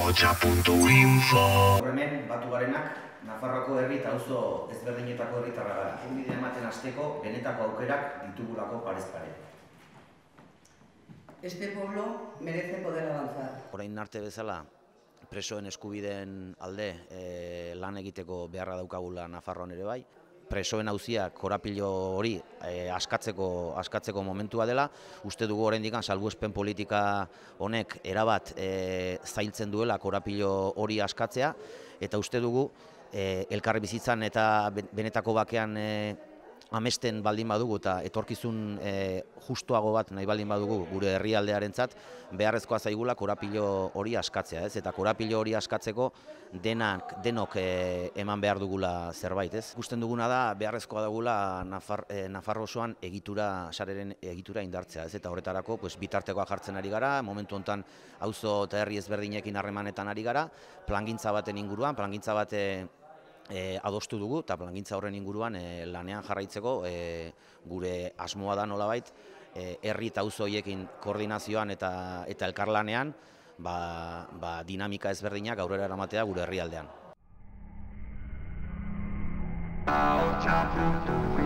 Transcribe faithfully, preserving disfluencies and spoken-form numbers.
ahotsa puntu info. Hemen batu garenak Nafarroako herri eta auzo ezberdinetako herritarrak gara. Onbidea ematen hasteko benetako aukerak ditugulako parez pare. Este pueblo merece poder avanzar. Orain arte bezala presoen eskubideen alde e, lan egiteko beharra daukagula Nafarroan ere bai. Presoen auziak korapilo hori e, askatzeko, askatzeko momentua dela. Uste dugu oraindik salbuespen politika honek erabat e, zailtzen duela korapilo hori askatzea, eta uste dugu e, elkarbizitzan eta benetako bakean e, amesten baldin badugu eta etorkizun e, justuago bat nahi baldin badugu gure herrialdearentzat, beharrezkoa zaigula korapilo hori askatzea, ez? Eta korapilo hori askatzeko denak, denok e, eman behar dugula zerbait, ez? Ikusten duguna da beharrezkoa dugula Nafar, e, Nafarro osoan egitura, sareren egitura indartzea, ez? Eta horretarako pues, bitartekoa jartzen ari gara, momentu honetan auzo eta herri ezberdinekin harremanetan ari gara, plangintza baten inguruan, plangintza bate E, adostu dugu eta plangintza horren inguruan e, lanean jarraitzeko e, gure asmoa da nolabait e, herri eta auzo horiekin koordinazioan eta, eta elkarlanean ba, ba, dinamika ezberdinak aurrera eramatea gure herrialdean. ahotsa puntu